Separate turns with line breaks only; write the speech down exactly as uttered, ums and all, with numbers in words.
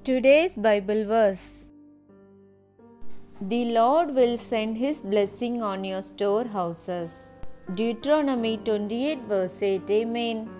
Today's Bible verse: The Lord will send His blessing on your storehouses. Deuteronomy twenty-eight verse eight. Amen.